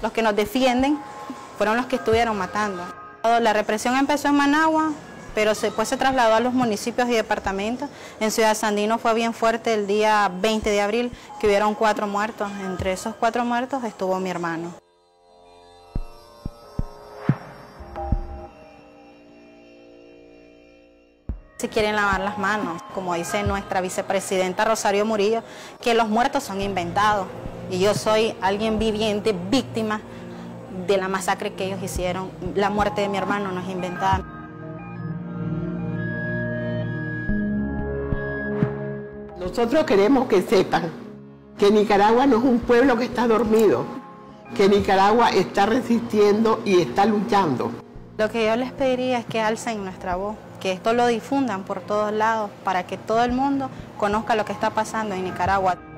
Los que nos defienden fueron los que estuvieron matando. La represión empezó en Managua, pero después se trasladó a los municipios y departamentos. En Ciudad Sandino fue bien fuerte el día 20 de abril, que hubieron 4 muertos. Entre esos 4 muertos estuvo mi hermano. Si quieren lavar las manos, como dice nuestra vicepresidenta Rosario Murillo, que los muertos son inventados. Y yo soy alguien viviente, víctima de la masacre que ellos hicieron. La muerte de mi hermano no es inventada. Nosotros queremos que sepan que Nicaragua no es un pueblo que está dormido, que Nicaragua está resistiendo y está luchando. Lo que yo les pediría es que alcen nuestra voz, que esto lo difundan por todos lados para que todo el mundo conozca lo que está pasando en Nicaragua.